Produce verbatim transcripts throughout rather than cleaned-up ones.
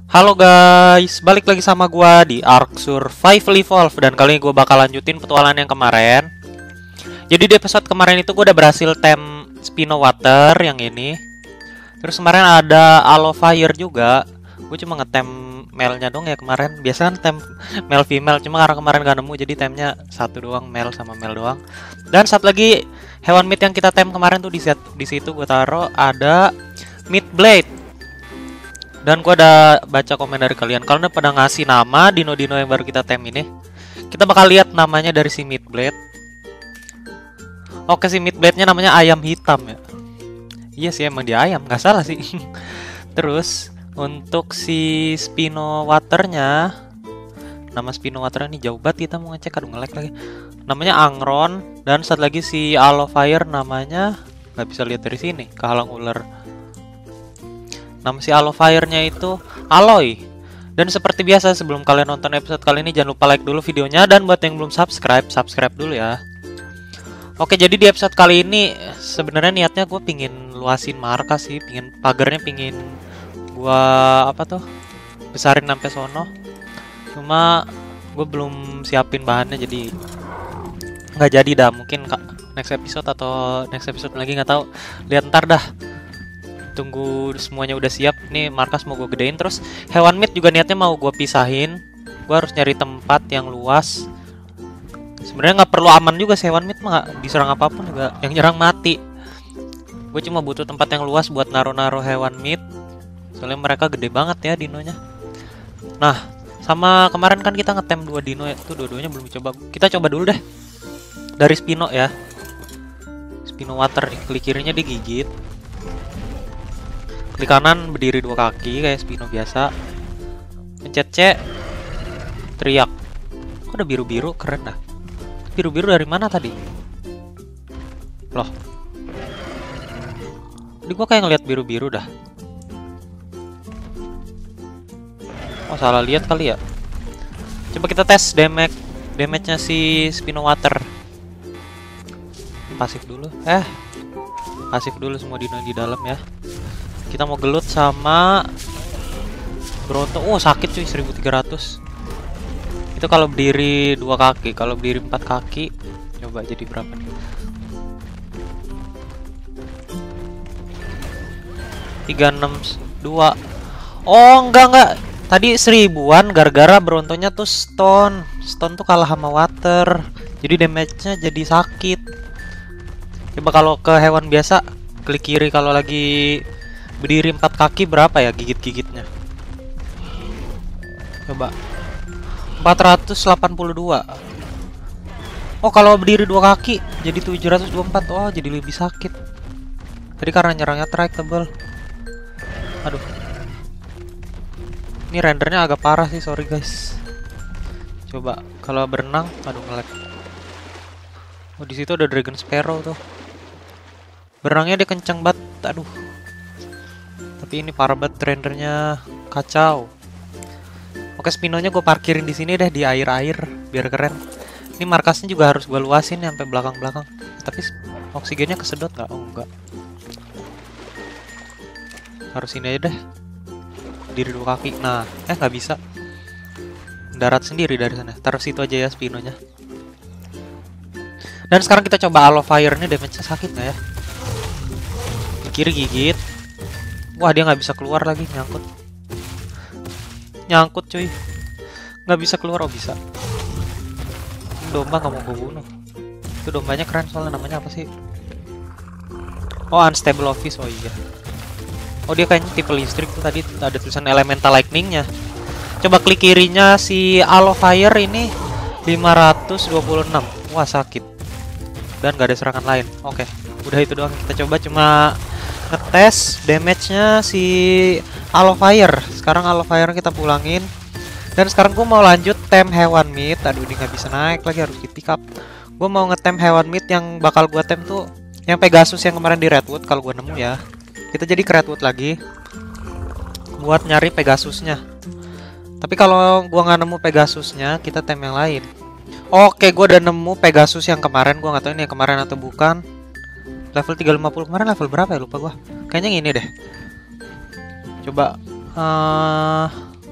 Halo guys, balik lagi sama gua di Ark Survival Evolved. Dan kali ini gua bakal lanjutin petualangan yang kemarin. Jadi di episode kemarin itu gua udah berhasil tem Spino Water yang ini. Terus kemarin ada Aloe Fire juga. Gue cuma ngetem male-nya dong ya kemarin. Biasa kan tem male female, cuma karena kemarin gak nemu jadi temnya satu doang, male sama male doang. Dan satu lagi hewan meat yang kita tem kemarin tuh di di situ gue taruh ada meat blade. Dan gua ada baca komen dari kalian. Kalau udah pada ngasih nama dino-dino yang baru kita tem ini, kita bakal lihat namanya dari si meat blade. Oke, si meat blade-nya namanya ayam hitam ya. Iya sih, emang dia ayam, nggak salah sih. Terus untuk si Spino Water-nya, nama Spino Water ini jauh banget, kita mau ngecek. Aduh, nge-lag lagi. Namanya Angron. Dan satu lagi si Aloe Fire namanya nggak bisa lihat dari sini, kehalang ular. Nama si Aloe Fire-nya itu Aloy. Dan seperti biasa sebelum kalian nonton episode kali ini, jangan lupa like dulu videonya. Dan buat yang belum subscribe, subscribe dulu ya. Oke, jadi di episode kali ini sebenarnya niatnya gue pingin luasin markas sih, pingin pagarnya pingin gue apa tuh besarin sampai sono. Cuma gue belum siapin bahannya, jadi nggak jadi dah. Mungkin next episode atau next episode lagi, nggak tahu. Lihat ntar dah. Tunggu semuanya udah siap. Nih markas mau gue gedein. Terus hewan meat juga niatnya mau gue pisahin. Gue harus nyari tempat yang luas. Sebenarnya nggak perlu aman juga sih, hewan meat mah gak diserang apapun juga, yang nyerang mati. Gue cuma butuh tempat yang luas buat naruh-naruh hewan meat. Soalnya mereka gede banget ya dinonya. Nah, sama kemarin kan kita ngetem dua dino ya. Tuh dua-duanya belum coba. Kita coba dulu deh dari Spino ya. Spino Water, klik kirinya digigit. Klik kanan berdiri dua kaki kayak Spino biasa. Pencet C, teriak. Kok ada biru-biru, keren dah. Biru-biru dari mana tadi? Loh, tadi gua kayak ngeliat biru-biru dah. Oh, salah lihat kali ya. Coba kita tes damage damage-nya si Spino Water. Pasif dulu. Eh, pasif dulu semua dino di dalam ya. Kita mau gelut sama Bronto. Oh, sakit cuy, seribu tiga ratus. Itu kalau berdiri dua kaki, kalau berdiri empat kaki coba jadi berapa nih? tiga enam dua. Oh, enggak enggak. Tadi seribuan gara-gara Brontonya tuh stone. Stone tuh kalah sama water. Jadi damage-nya jadi sakit. Coba kalau ke hewan biasa, klik kiri kalau lagi berdiri empat kaki berapa ya gigit-gigitnya? Coba empat ratus delapan puluh dua. Oh, kalau berdiri dua kaki jadi tujuh ratus dua puluh empat. Oh, jadi lebih sakit. Tadi karena nyerangnya tractable. Aduh. Ini rendernya agak parah sih, sorry guys. Coba kalau berenang, aduh nge-lag. Oh, di situ ada Dragon Sparrow tuh. Berenangnya dia kenceng banget. Aduh. Tapi ini parah banget, rendernya kacau. Oke, Spinonya gue parkirin di sini deh, di air-air biar keren. Ini markasnya juga harus gue luasin sampai belakang-belakang. Tapi oksigennya kesedot nggak? Oh enggak. Harus ini aja deh. Diri dua kaki. Nah, eh nggak bisa. Darat sendiri dari sana. Taruh situ aja ya Spinonya. Dan sekarang kita coba Aloe Fire-nya, damage-nya sakit nggak ya? Di kiri gigit. Wah, dia nggak bisa keluar lagi, nyangkut. Nyangkut cuy. Nggak bisa keluar. Oh, bisa. Domba nggak mau gue bunuh. Itu dombanya keren soalnya, namanya apa sih? Oh, Unstable Office. Oh iya. Oh, dia kayaknya tipe listrik tuh, tadi ada tulisan Elemental Lightning-nya. Coba klik kirinya si Aloe Fire ini lima ratus dua puluh enam. Wah, sakit. Dan nggak ada serangan lain. Oke, udah itu doang. Kita coba cuma ngetes damage-nya si Aloe Fire. Sekarang Aloe Fire kita pulangin. Dan sekarang gue mau lanjut tem hewan meat. Aduh, ini nggak bisa naik lagi, harus di pick up. Gue mau ngetem hewan meat yang bakal gue tem tuh yang Pegasus yang kemarin di Redwood. Kalau gue nemu ya, kita jadi ke Redwood lagi buat nyari Pegasusnya. Tapi kalau gue nggak nemu Pegasusnya, kita tem yang lain. Oke, gue udah nemu Pegasus yang kemarin. Gue nggak tahu ini yang kemarin atau bukan. Level tiga lima puluh kemarin level berapa ya, lupa gua. Kayaknya yang ini deh. Coba uh,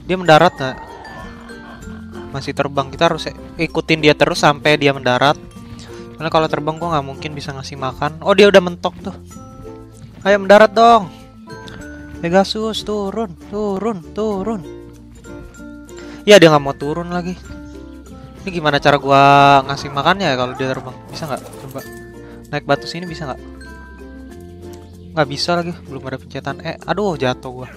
Dia mendarat nggak? Masih terbang. Kita harus ikutin dia terus sampai dia mendarat. Karena kalau terbang gua nggak mungkin bisa ngasih makan. Oh, dia udah mentok tuh. Ayo mendarat dong. Pegasus turun, turun, turun. Ya dia nggak mau turun lagi. Ini gimana cara gua ngasih makannya ya kalau dia terbang? Bisa nggak? Coba naik batu sini bisa nggak? Nggak bisa lagi, belum ada pencetan. Eh, aduh jatuh gua.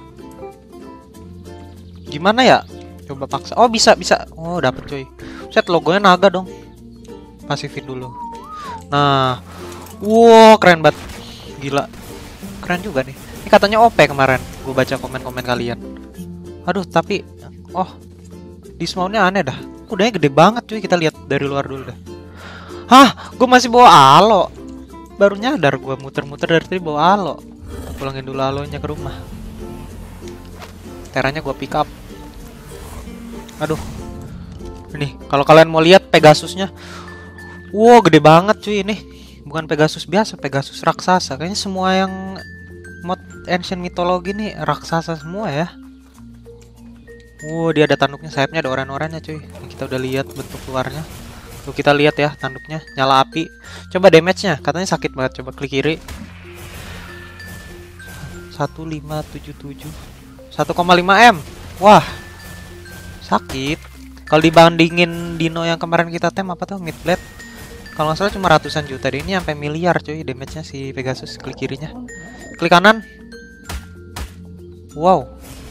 Gimana ya? Coba paksa. Oh bisa bisa. Oh dapet coy. Set logonya naga dong. Pasifin dulu. Nah, wow keren banget. Gila, keren juga nih. Ini katanya O P kemarin. Gue baca komen-komen kalian. Aduh tapi, oh dismountnya aneh dah. Udahnya gede banget cuy. Kita lihat dari luar dulu dah. Hah, gue masih bawa alo. Baru nyadar gue muter-muter dari tadi bawa alo. Pulangin dulu alonya ke rumah. Teranya gue pick up. Aduh, ini kalau kalian mau lihat Pegasusnya, wow gede banget cuy ini. Bukan Pegasus biasa, Pegasus raksasa. Kayaknya semua yang mod ancient mitologi nih raksasa semua ya. Wow dia ada tanduknya, sayapnya ada oran-orannya cuy. Ini kita udah lihat bentuk luarnya. Tuh kita lihat ya tanduknya nyala api. Coba damage-nya, katanya sakit banget. Coba klik kiri. satu lima tujuh tujuh satu koma lima M. Wah sakit. Kalau dibandingin dino yang kemarin kita tem apa tuh Midblade, kalau nggak salah cuma ratusan juta. Deh ini sampai miliar cuy damage-nya si Pegasus. Klik kirinya, klik kanan. Wow.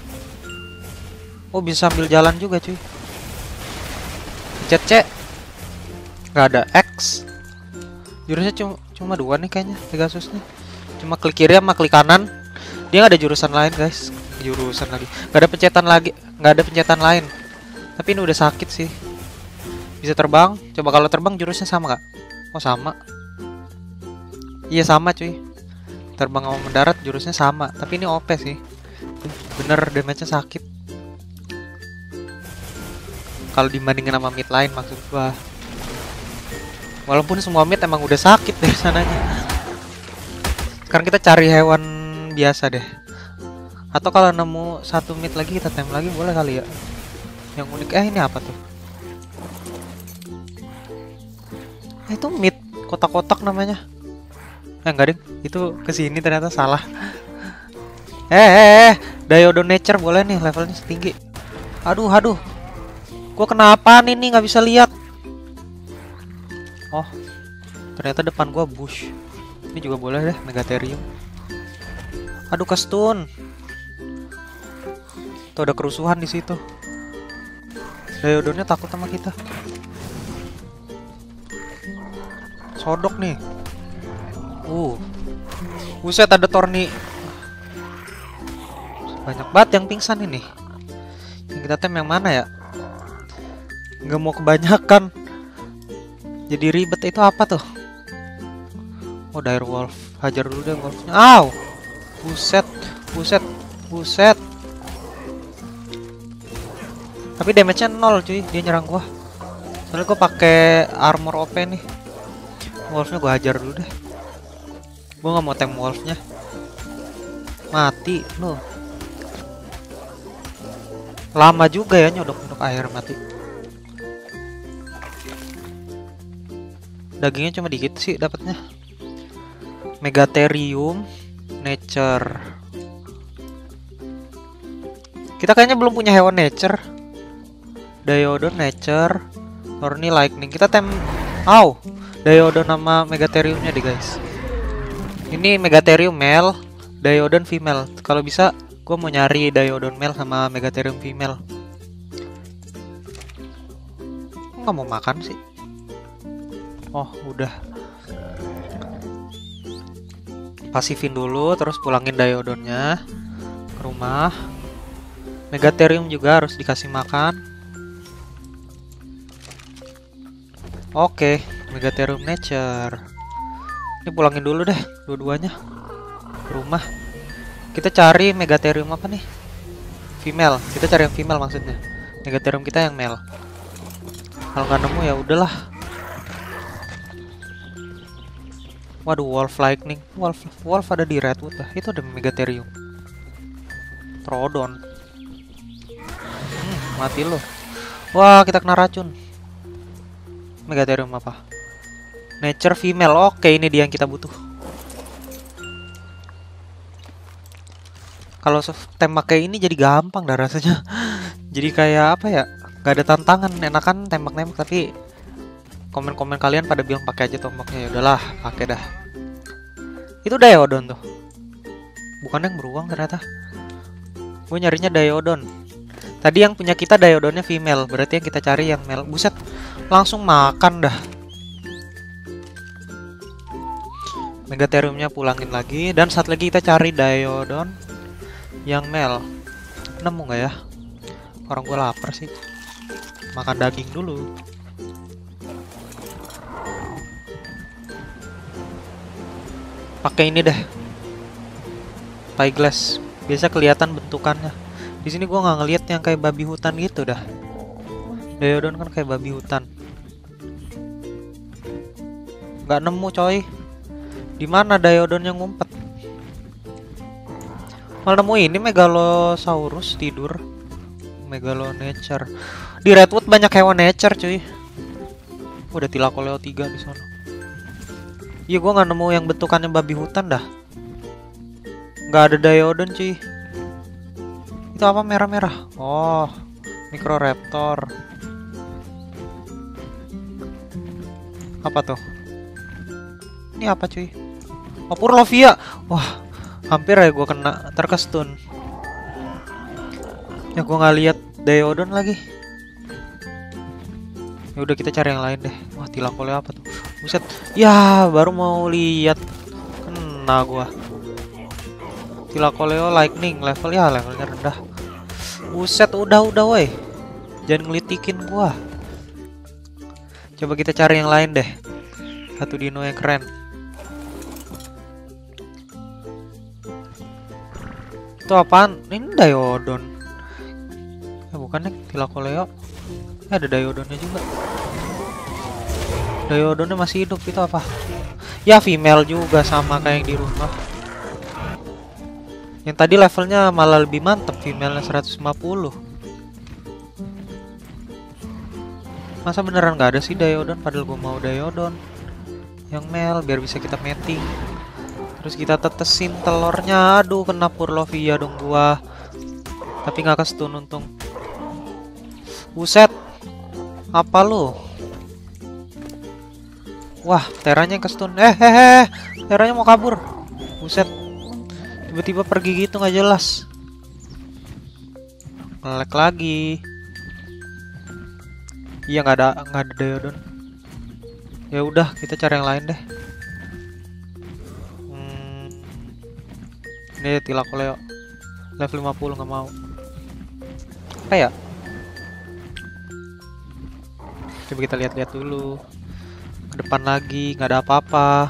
Oh bisa sambil jalan juga cuy. Pencet C. Nggak ada X. Jurusnya cuma cuma dua nih kayaknya Pegasusnya. Cuma klik kiri sama klik kanan. Dia nggak ada jurusan lain guys. Jurusan lagi. Nggak ada pencetan lagi. Nggak ada pencetan lain. Tapi ini udah sakit sih. Bisa terbang. Coba kalau terbang jurusnya sama nggak? Oh sama. Iya sama cuy. Terbang sama mendarat jurusnya sama. Tapi ini O P sih. Bener damage-nya sakit. Kalau dibandingin sama mid lain maksud gua. Walaupun semua mid emang udah sakit dari sananya. Sekarang kita cari hewan biasa deh. Atau kalau nemu satu mid lagi kita tem lagi boleh kali ya. Yang unik. Eh ini apa tuh? Eh, itu mid kotak-kotak namanya. Eh enggak ding, itu kesini ternyata salah. Eh eh eh Diodon Nature boleh nih, levelnya setinggi. Aduh aduh. Gua kenapa nih nih nggak bisa lihat. Oh ternyata depan gua bush. Ini juga boleh deh, Megatherium. Aduh kestun. Tuh ada kerusuhan di situ. Diodonnya takut sama kita. Sodok nih. Uh. Buset ada Torni. Banyak banget yang pingsan ini. Yang kita tem yang mana ya? Nggak mau kebanyakan. Jadi ribet itu apa tuh? Oh dire wolf. Hajar dulu deh wolfnya. Aw. Buset. Buset. Buset. Tapi damage-nya nol cuy, dia nyerang gua. Soalnya gua pakai armor O P nih. Wolfnya gua hajar dulu deh. Gua nggak mau tem wolfnya. Mati loh. Lama juga ya nyodok-nyodok air mati. Dagingnya cuma dikit sih dapatnya. Megatherium Nature. Kita kayaknya belum punya hewan nature. Diodon Nature, Torni Lightning. Kita tem, aw, Diodon nama Megatheriumnya deh guys. Ini Megatherium male, Diodon female. Kalau bisa, gue mau nyari Diodon male sama Megatherium female. Nggak mau makan sih. Oh udah. Pasifin dulu, terus pulangin Diodonnya ke rumah. Megatherium juga harus dikasih makan. Oke, Megatherium Nature. Ini pulangin dulu deh dua-duanya ke rumah. Kita cari Megatherium apa nih? Female. Kita cari yang female maksudnya. Megatherium kita yang male. Kalau nggak nemu ya udahlah. Waduh, Wolf Lightning. Wolf Wolf ada di Redwood lah. Itu ada Megatherium. Trodon. mati lo. Wah, kita kena racun. Megatherium apa? Nature female. Oke, ini dia yang kita butuh. Kalau tembak kayak ini jadi gampang dah rasanya. Jadi kayak apa ya? Gak ada tantangan, enakan tembak-nembak. Tapi komen-komen kalian pada bilang pakai aja tombaknya. Ya udahlah, pakai dah. Itu Diodon tuh. Bukan yang beruang ternyata. Gue nyarinya Diodon. Tadi yang punya kita Diodonnya female, berarti yang kita cari yang male. Buset, langsung makan dah. Megatheriumnya pulangin lagi. Dan saat lagi kita cari Diodon yang male. Nemu nggak ya? Orang gue lapar sih. Makan daging dulu. Pakai ini deh. Spyglass. Biasa kelihatan bentukannya. Di sini gue nggak ngeliat yang kayak babi hutan gitu dah. Diodon kan kayak babi hutan. Nggak nemu coy. Di mana Diodon yang ngumpet? Malah nemu ini Megalosaurus tidur. Megalonature. Di Redwood banyak hewan nature cuy. Oh, ada Thylacoleo tiga di sana. Iya, gua nggak nemu yang bentukannya babi hutan dah. Nggak ada Diodon cuy. Itu apa merah-merah? Oh, Microraptor. Apa tuh? Ini apa cuy? Oh, Purlovia. Wah, hampir ya gue kena terkestun. Ya gue nggak lihat Diodon lagi. Ya udah kita cari yang lain deh. Wah, Thylacoleo apa tuh? Buset. Ya, baru mau lihat kena gua. Thylacoleo lightning level ya levelnya rendah. Buset, udah udah woi. Jangan ngelitikin gua. Coba kita cari yang lain deh. Satu dino yang keren. Itu apaan? Ini Diodon. Ya bukannya Thylacoleo. Ya, ada Diodonnya juga. Diodonnya masih hidup. Itu apa? Ya, female juga sama kayak yang di rumah. Yang tadi levelnya malah lebih mantep, female-nya seratus lima puluh. Masa beneran gak ada sih Diodon? Padahal gue mau Diodon yang male biar bisa kita mating. Terus kita tetesin telurnya. Aduh, kena Purlovia dong gua. Tapi nggak kestun untung. Buset. Apa lu? Wah, teranya kestun. Eh, eh, eh. Teranya mau kabur. Buset. Tiba-tiba pergi gitu nggak jelas. Nge-lag lagi. Iya, nggak ada nggak ada Diodon. Ya udah, kita cari yang lain deh. Ini Thylacoleo level lima puluh, nggak mau. Apa ya? Coba kita lihat-lihat dulu. Ke depan lagi nggak ada apa-apa.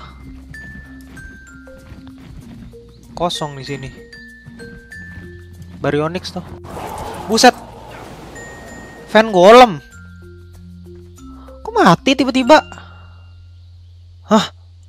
Kosong di sini. Baryonyx tuh. Buset. Fangolem. Kok mati tiba-tiba? Hah?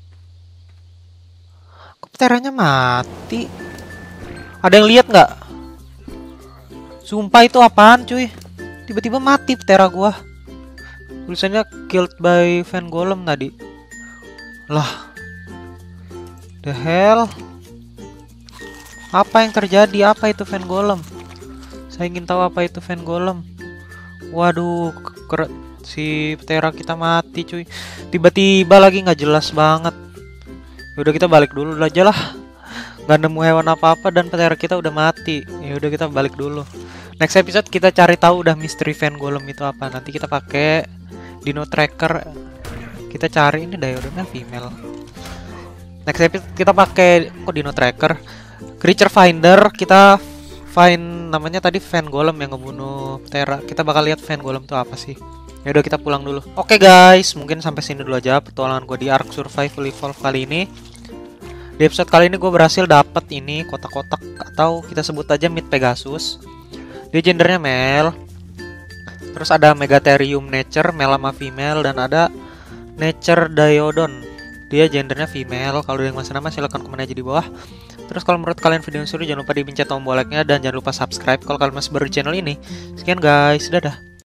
Kok pteranya mati? Ada yang lihat nggak? Sumpah itu apaan cuy? Tiba-tiba mati ptera gua. Tulisannya killed by Fangolem tadi. Lah. The hell? Apa yang terjadi? Apa itu Fangolem? Saya ingin tahu apa itu Fangolem. Waduh, si ptera kita mati cuy. Tiba-tiba lagi nggak jelas banget. Udah kita balik dulu aja lah. Gak nemu hewan apa-apa dan ptera kita udah mati. Ya udah kita balik dulu. Next episode kita cari tahu udah misteri Fangolem itu apa. Nanti kita pakai Dino Tracker. Kita cari ini Diodonnya female. Next episode kita pakai kok Dino Tracker. Creature Finder, kita find namanya tadi Fangolem yang ngebunuh ptera. Kita bakal lihat Fangolem itu apa sih. Ya udah kita pulang dulu. Oke guys, mungkin sampai sini dulu aja petualangan gue di Ark Survival Evolve kali ini. Di episode kali ini gue berhasil dapat ini kotak-kotak atau kita sebut aja Meat Pegasus. Dia gendernya male. Terus ada Megatherium nature, male sama female, dan ada nature Diodon. dia gendernya female. Kalau ada yang masih nama silahkan komen aja di bawah. Terus kalau menurut kalian video yang seru, jangan lupa dipencet tombol like-nya dan jangan lupa subscribe kalau kalian masih baru di channel ini. Sekian guys, dadah.